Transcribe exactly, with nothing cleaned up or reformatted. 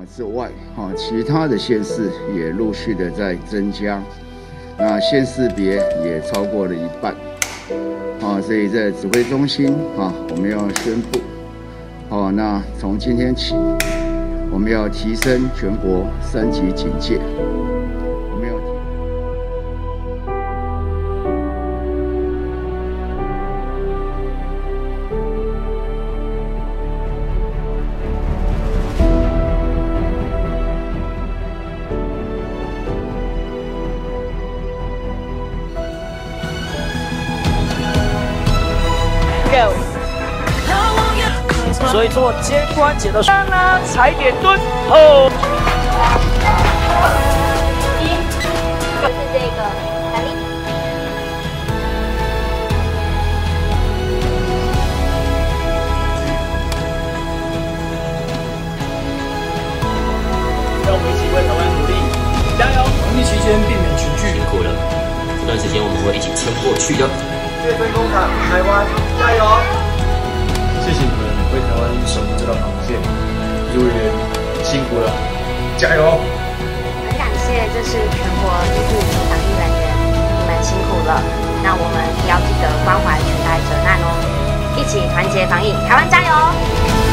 之外，哈，其他的县市也陆续的在增加，那县市别也超过了一半，啊，所以在指挥中心啊，我们要宣布，哦，那从今天起，我们要提升全国三级警戒，我们要。 所以做肩关节的上呢，踩点蹲后。 一，就是这个弹力。 让我们一起为台湾努力，加油！ 防疫期间避免群聚， 辛苦了，这段时间我们会一起撑过去的。 谢分工厂，台湾加油！ 谢谢你们为台湾守护这道防线，医务人员辛苦了，加油！ 很感谢，这是全国医护防疫人员，你们辛苦了。那我们也要记得关怀全台者难哦，一起团结防疫，台湾加油！